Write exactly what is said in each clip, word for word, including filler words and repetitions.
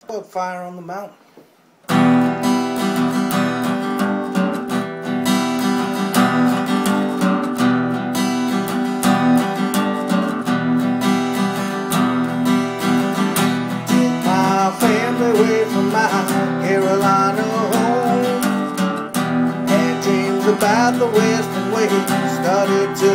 Fire on the mountain. Took my family away from my Carolina home. Had dreams about the western way, started to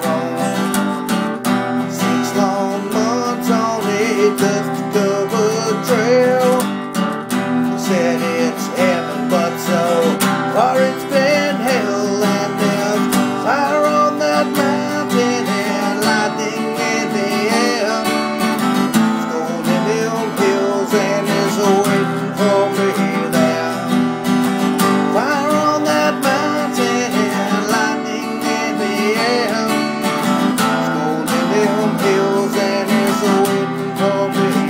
roam. Six long months on a dust-covered trail. Said it's heaven, but so far it's been hell. And there's fire on that mountain and lightning in the air. It's gold in them hills and it's waiting for me there. Fire on that mountain and lightning in the air. It's gold in them hills and it's waiting for me there.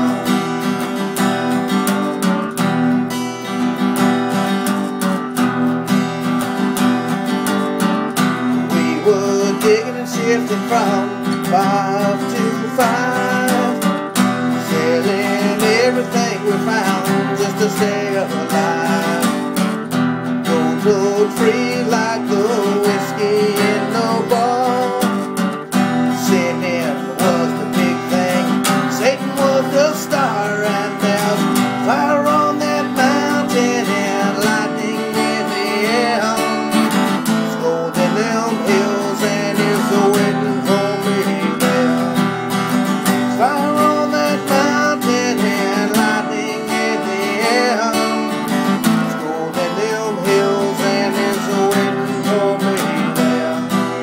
Digging and shifting from five to five, selling everything we found just to stay alive. Gold flowed free like the whiskey in the bar. Sin was the big thing, Satan was the star, and there's fire on that mountain and lightning in the air. It's gold in them hills and waiting for me there. Fire on that mountain and lightning in the air. It's gold in them hills and it's waiting for me there.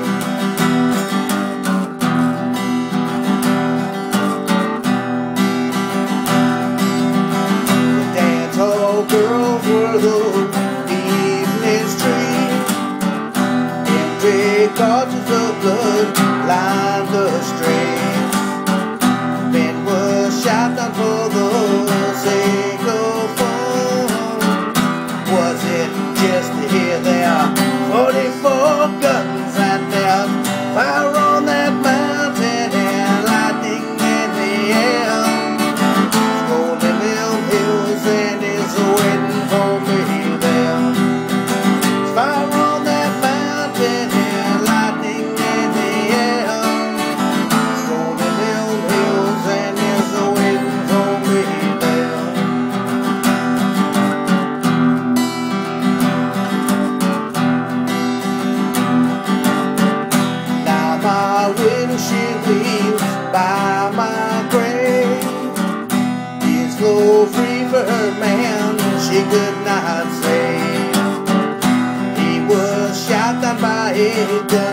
The dance hall girls were the evening's dream. Empty cartridges of blood lined the streets. Men were shot down for the sake of fun. Was it just to hear their forty-four guns? And there's fire on that mountain and lightning in the air. It's gold in them hills and it's waiting for me there. It's fire on that mountain and lightning in the air. It's gold in them hills and it's waiting for me there. Now my windshield leaves by my grave. Is low free for her man she could not save. He was shot down by a gun.